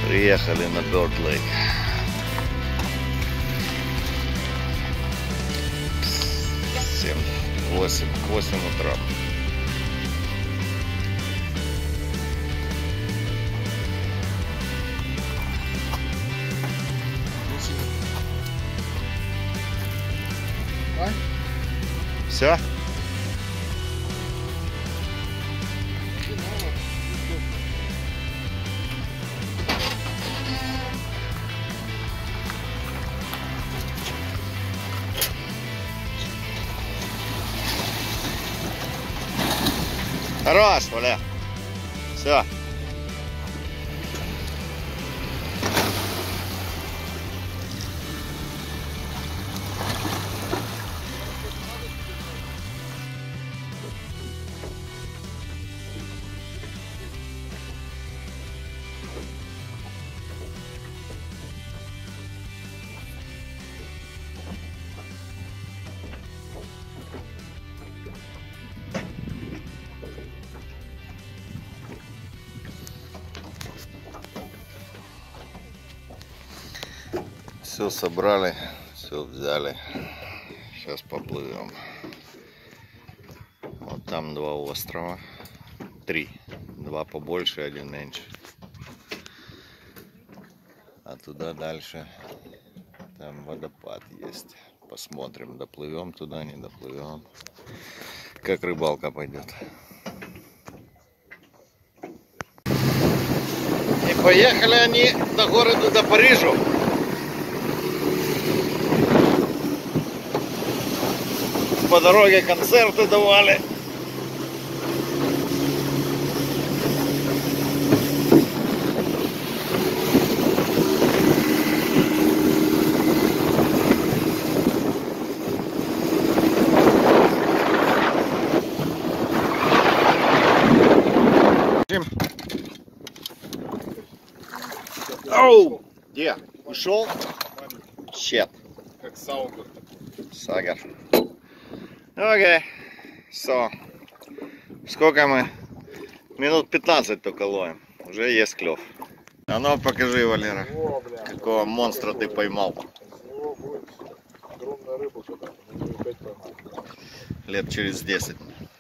Приехали на Bird Lake. 8 утра. Все? Хорош, Валя. Все. Все собрали, все взяли. Сейчас поплывем. Вот там 2 острова. 3. 2 побольше, 1 меньше. А туда дальше там водопад есть. Посмотрим, доплывем туда, не доплывем. Как рыбалка пойдет. И поехали они до города, до Парижа. По дороге концерты давали. Оу! Где? Ушел? Щет. Как Саугер. Сагер. Окей. So. Сколько мы? Минут 15 только ловим. Уже есть клев. А ну покажи, Валера. О, бля. Какого монстра ты поймал. О, будет огромная рыба когда. Мы ее опять поймали. Лет через 10.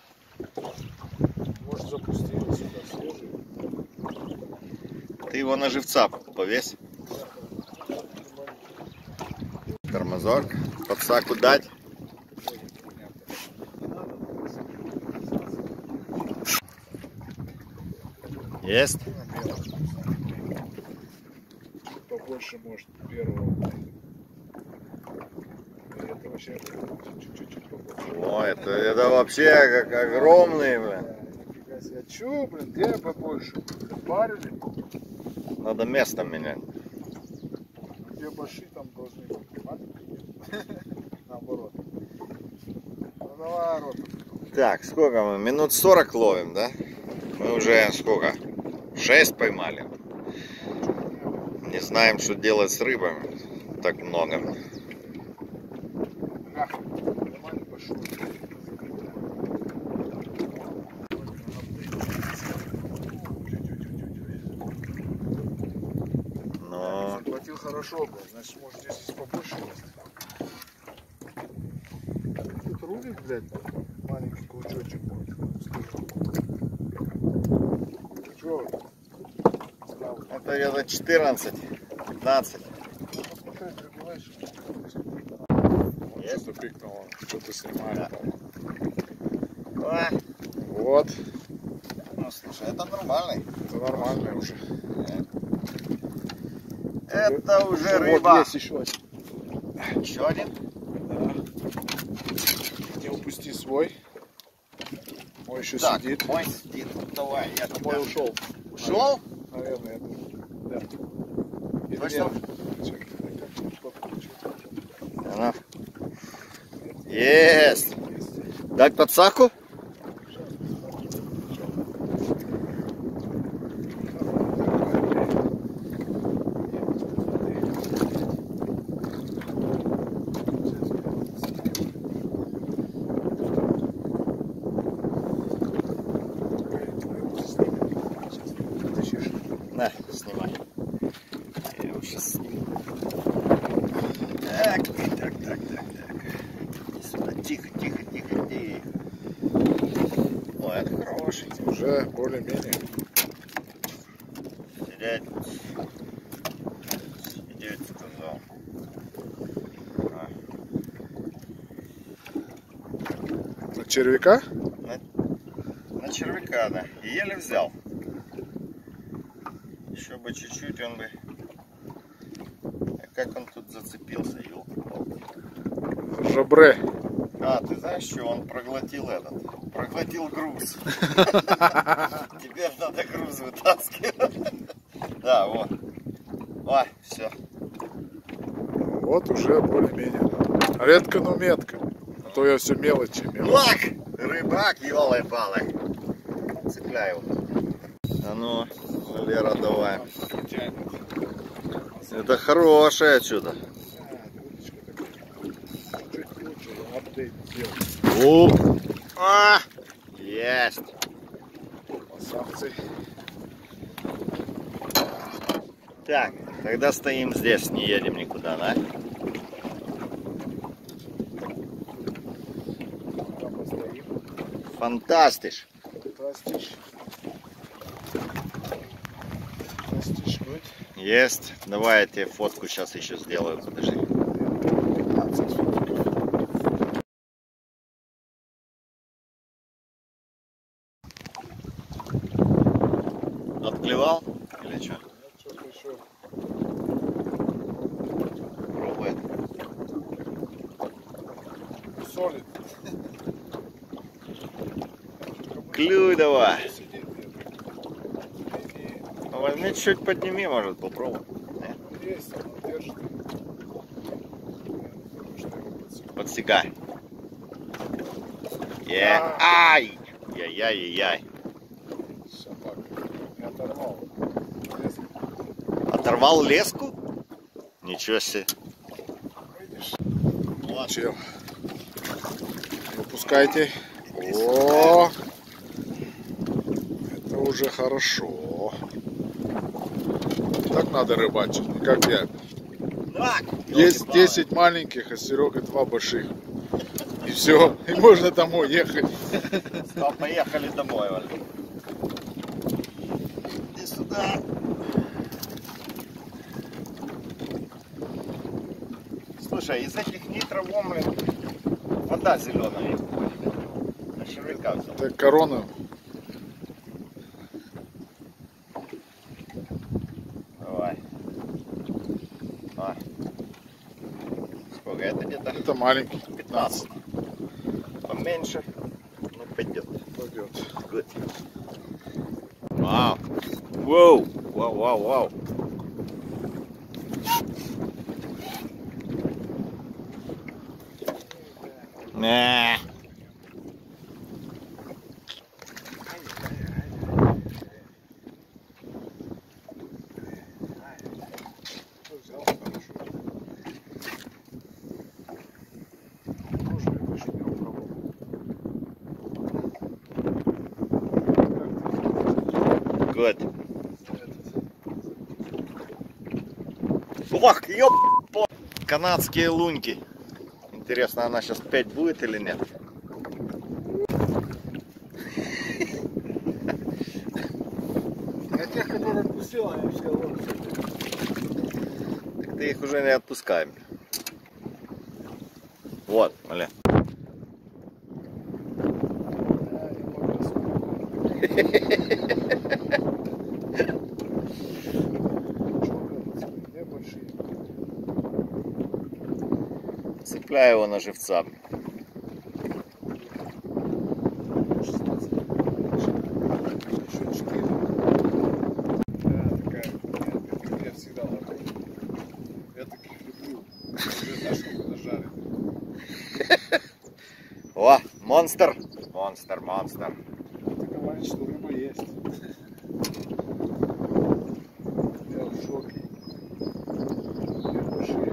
Может запустили сюда свежий. Ты его на живца повесь. Тормозок. Подсаку дать. Есть? Побольше может первого. Это вообще чуть-чуть побольше. О, это вообще как огромный, блин. А чё, блин, где побольше? Парили? Надо место менять. Где большие там должны быть маленькие. Наоборот. Ну давай, рот. Так, сколько мы? Минут 40 ловим, да? Мы уже сколько? 6 поймали. Не знаем, что делать с рыбами. Так много. Нормально пошел. Но Заплатил хорошо, блядь. Значит, может здесь есть побольше есть. Тут рулик, блядь, маленький крючочек будет. Чё? это где-то 14, 15. Посмотри, пробиваешь. Есть? Что-то пикнуло, что-то снимает. Да. А, Вот. ну слушай, это нормальный. Это нормально уже. Это уже Вот рыба. есть еще один. Еще один? Да. Не упусти свой. Мой еще Так, сидит. мой сидит. Давай, я А мой ушел. Ушел? Наверное, это. Да. Или Точно? нет? Чекай, что-то получилось. Она. Есть. Дать подсаку? На, снимай. уже более-менее. Сидеть сказал. На червяка? На червяка, да. И еле взял. Еще бы чуть-чуть он бы... А как он тут зацепился, ёлки-палки. Жабре. А, ты знаешь что? Он проглотил этот. Проглотил груз. Теперь надо груз вытаскивать. Да, вот. О, все. Вот уже более-менее. Редко, но метко. А то я все мелочи. Лак! Рыбак, елы-палы. Цепляй его. А ну, Валера, давай. Это хорошее чудо. О! А! Есть! Красавцы. Так, тогда стоим здесь, не едем никуда, да? Фантастиш! Фантастиш. Фантастиш, good. Есть. Давай я тебе фотку сейчас еще сделаю, подожди. Отклевал? Или что? Что-то еще. Пробует. Солид. Клюй давай. Возьми чуть подними, может, попробуй. Есть, он держит. Подсекай. Ай! Яй-яй-яй-яй. Собака. Я оторвал. Оторвал леску? Ничего себе. Видишь? Чел. Выпускайте. О! Это уже хорошо. Так надо рыбачить, не как я. Так, Есть 10 маленьких, а Серега 2 больших. И все, и можно домой ехать. Поехали домой, Валя. Иди сюда. Слушай, из этих нитровом, блин, вода зеленая. На червяка взял. Это корона. Давай. А. Сколько это где-то? Это маленький. 15. Поменьше. Ну, пойдет. Пойдет. Good. Вау. Воу. Вау, вау, вау. Не. Взял хорошо. Можно я больше не попробовал. Good. Ох, ёп! Канадские луньки. Интересно, она сейчас 5 будет или нет? Я тех, которые отпустил, они все ловят. Так ты их уже не отпускаем. Вот, бля. Цепляю его на живца. Я всегда ловлю. Я таких люблю. Знаешь, сколько нажарит? О, монстр! Монстр, монстр. Это говорит, что рыба есть. Я в шоке. Я большие.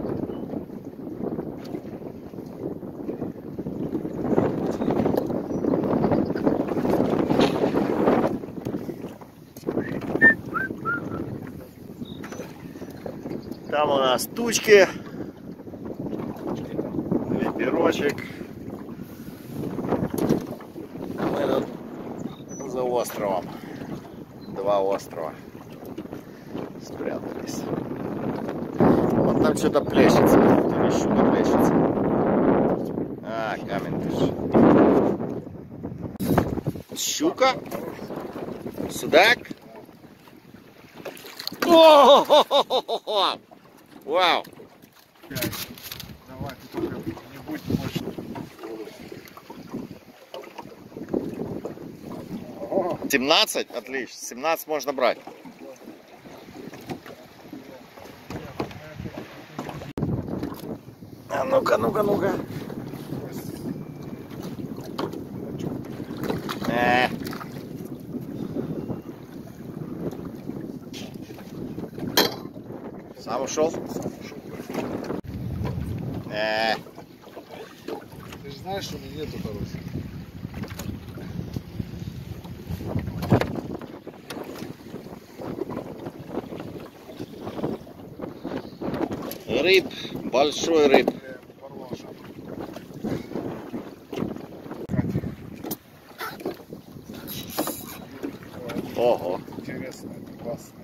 Там у нас тучки. Ветерочек. Мы тут за островом. Два острова спрятались. Вон там что-то плещется. Или щука плещется. А, камень держит. Щука? Судак? О-хо-хо-хо-хо! Вау! Давай, ты только не будь мощным. 17? Отлично. 17 можно брать. А ну-ка, ну-ка, ну-ка. Сам ушел? Ты же знаешь, что у меня нету хороших. Рыб, большой рыб. Ого. Интересно, классно.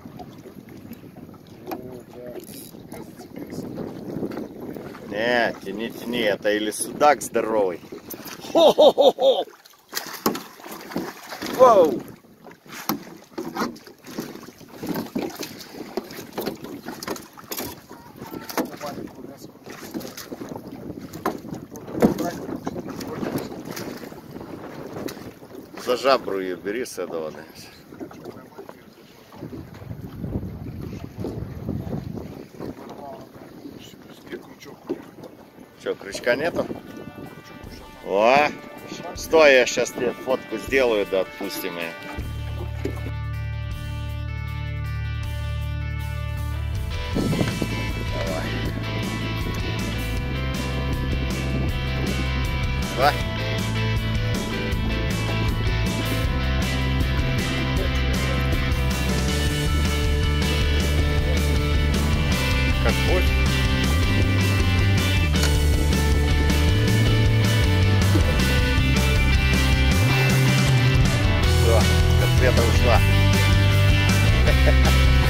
О, да, я зацепился. Не, тяни, тяни, это или судак здоровый. Хо-хо-хо-хо! Воу! За жабру ее бери с этого. Да. Что, крючка нету? О, стой, я сейчас тебе фотку сделаю, да отпустим ее. Давай. Давай. Как хочешь. Все, котлета ушла.